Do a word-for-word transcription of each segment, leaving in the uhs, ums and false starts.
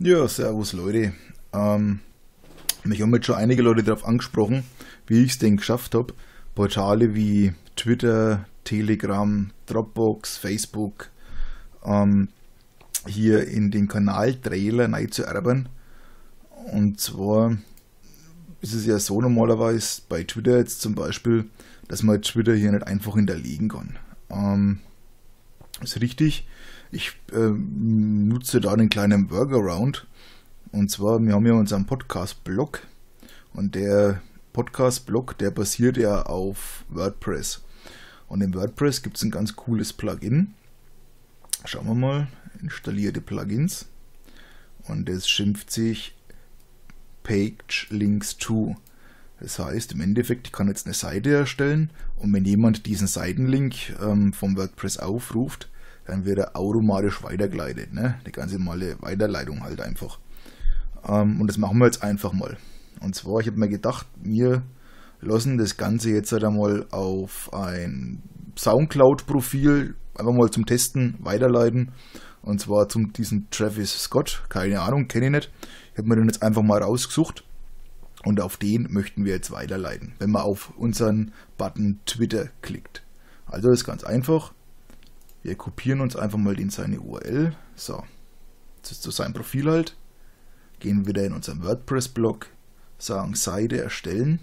Ja, servus Leute. Ähm, mich haben jetzt schon einige Leute darauf angesprochen, wie ich es denn geschafft habe, Portale wie Twitter, Telegram, Dropbox, Facebook ähm, hier in den Kanal-Trailer neu zu erben. Und zwar ist es ja so normalerweise bei Twitter jetzt zum Beispiel, dass man Twitter hier nicht einfach hinterlegen kann. Ähm, ist richtig. Ich äh, nutze da einen kleinen Workaround. Und zwar, wir haben ja unseren Podcast-Blog. Und der Podcast-Blog, der basiert ja auf WordPress. Und im WordPress gibt es ein ganz cooles Plugin. Schauen wir mal. Installierte Plugins. Und das schimpft sich Page Links to. Das heißt, im Endeffekt, ich kann jetzt eine Seite erstellen und wenn jemand diesen Seitenlink ähm, vom WordPress aufruft, dann wird er automatisch weitergeleitet. Ne? Die ganze normale Weiterleitung halt einfach. Ähm, und das machen wir jetzt einfach mal. Und zwar, ich habe mir gedacht, wir lassen das Ganze jetzt halt einmal auf ein Soundcloud-Profil einfach mal zum Testen weiterleiten. Und zwar zum diesen Travis Scott. Keine Ahnung, kenne ich nicht. Ich habe mir den jetzt einfach mal rausgesucht. Und auf den möchten wir jetzt weiterleiten, wenn man auf unseren Button Twitter klickt. Also das ist ganz einfach. Wir kopieren uns einfach mal in seine U R L. So, das ist zu seinem Profil halt. Gehen wieder in unseren WordPress-Blog, sagen Seite erstellen.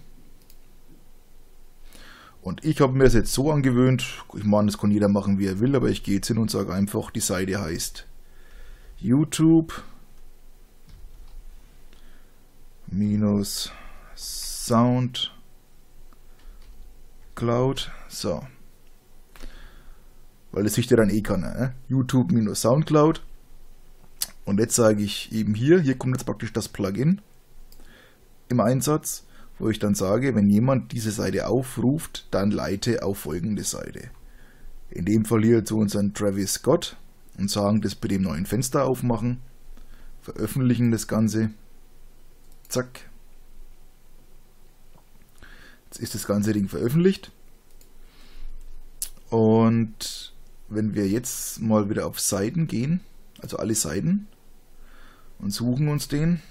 Und ich habe mir das jetzt so angewöhnt, ich meine, das kann jeder machen, wie er will, aber ich gehe jetzt hin und sage einfach, die Seite heißt YouTube minus Soundcloud. So. Weil das sich ja dann eh kann. Ne? YouTube minus Soundcloud. Und jetzt sage ich eben hier, hier kommt jetzt praktisch das Plugin im Einsatz, wo ich dann sage, wenn jemand diese Seite aufruft, dann leite auf folgende Seite. In dem Fall hier zu unseren Travis Scott und sagen, das bei dem neuen Fenster aufmachen, veröffentlichen das Ganze. Zack. Jetzt ist das ganze Ding veröffentlicht. Und wenn wir jetzt mal wieder auf Seiten gehen, also alle Seiten, und suchen uns den,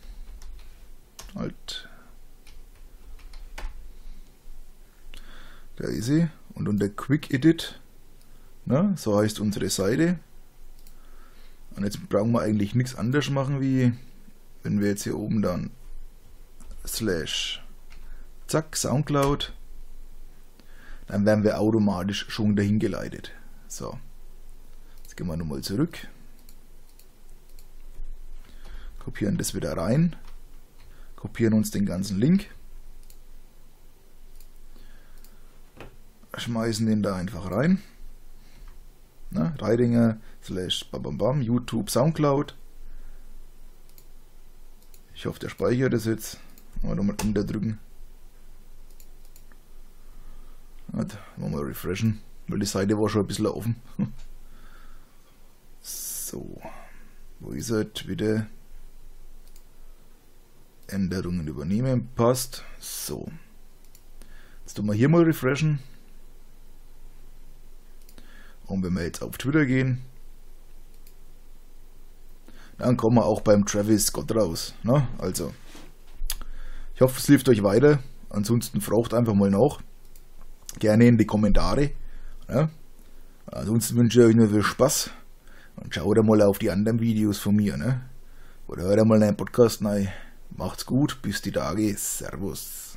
halt, da ist sie, und unter Quick Edit, ne, so heißt unsere Seite. Und jetzt brauchen wir eigentlich nichts anderes machen, wie wenn wir jetzt hier oben dann slash zack Soundcloud, dann werden wir automatisch schon dahin geleitet. So, jetzt gehen wir nochmal zurück, kopieren das wieder rein, kopieren uns den ganzen Link, schmeißen den da einfach rein. Na, Reidinger slash babambam YouTube Soundcloud. Ich hoffe, der speichert das jetzt. Mal nochmal Enter drücken. Mal refreshen, weil die Seite war schon ein bisschen offen. So, wo ist er? Twitter. Änderungen übernehmen. Passt. So. Jetzt tun wir hier mal refreshen. Und wenn wir jetzt auf Twitter gehen, dann kommen wir auch beim Travis Scott raus. Ne? Also, ich hoffe, es hilft euch weiter. Ansonsten fragt einfach mal nach. Gerne in die Kommentare. Ne? Ansonsten wünsche ich euch nur viel Spaß. Und schaut mal auf die anderen Videos von mir. Ne? Oder hört mal einen Podcast rein. Macht's gut, bis die Tage. Servus.